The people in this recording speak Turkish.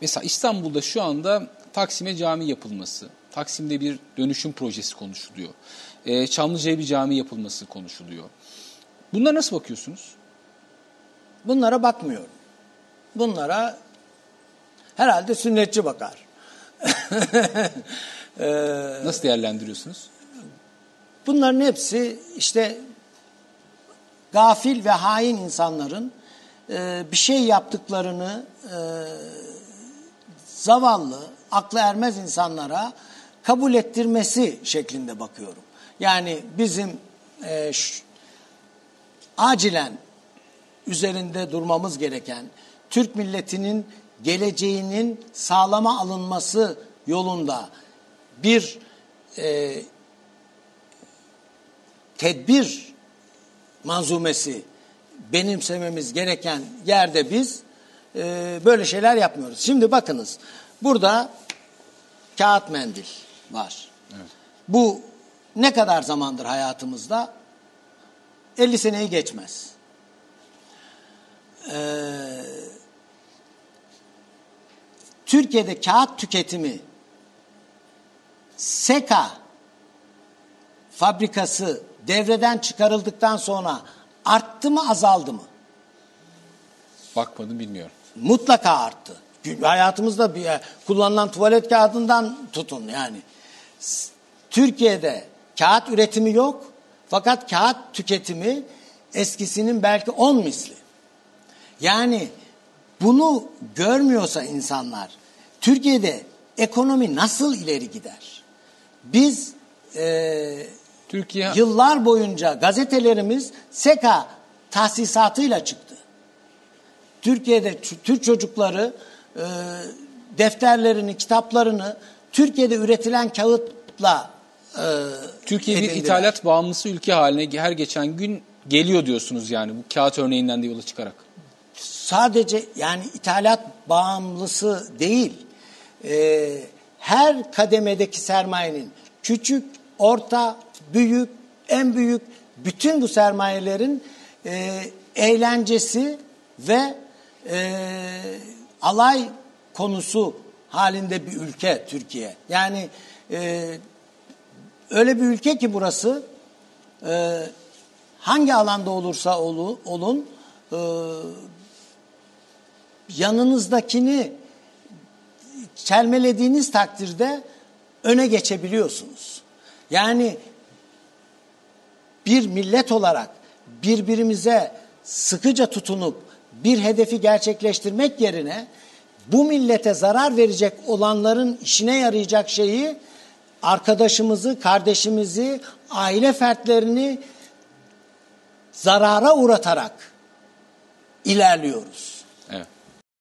mesela İstanbul'da şu anda Taksim'e cami yapılması, Taksim'de bir dönüşüm projesi konuşuluyor. Çamlıca'ya bir cami yapılması konuşuluyor. Bunlara nasıl bakıyorsunuz? Bunlara bakmıyorum. Bunlara herhalde sünnetçi bakar. Nasıl değerlendiriyorsunuz? Bunların hepsi işte gafil ve hain insanların bir şey yaptıklarını zavallı, aklı ermez insanlara kabul ettirmesi şeklinde bakıyorum. Yani bizim acilen üzerinde durmamız gereken Türk milletinin geleceğinin sağlama alınması yolunda bir tedbir manzumesi benimsememiz gereken yerde biz böyle şeyler yapmıyoruz. Şimdi bakınız, burada kağıt mendil var. Evet. Bu ne kadar zamandır hayatımızda? 50 seneyi geçmez. Türkiye'de kağıt tüketimi SEKA fabrikası devreden çıkarıldıktan sonra arttı mı, azaldı mı? Bakmadım, bilmiyorum. Mutlaka arttı. Hayatımızda kullanılan tuvalet kağıdından tutun yani. Türkiye'de kağıt üretimi yok fakat kağıt tüketimi eskisinin belki 10 misli. Yani bunu görmüyorsa insanlar, Türkiye'de ekonomi nasıl ileri gider? Biz Türkiye yıllar boyunca gazetelerimiz SEKA tahsisatıyla çıktı. Türkiye'de Türk çocukları defterlerini, kitaplarını Türkiye'de üretilen kağıtla Türkiye bir edindiler. ithalat bağımlısı ülke haline her geçen gün geliyor diyorsunuz yani bu kağıt örneğinden de yola çıkarak. Sadece yani ithalat bağımlısı değil, her kademedeki sermayenin küçük, orta, büyük, en büyük bütün bu sermayelerin eğlencesi ve alay konusu halinde bir ülke Türkiye. Yani öyle bir ülke ki burası hangi alanda olursa olun yanınızdakini çelmelediğiniz takdirde öne geçebiliyorsunuz. Yani bir millet olarak birbirimize sıkıca tutunup bir hedefi gerçekleştirmek yerine bu millete zarar verecek olanların işine yarayacak şeyi, arkadaşımızı, kardeşimizi, aile fertlerini zarara uğratarak ilerliyoruz.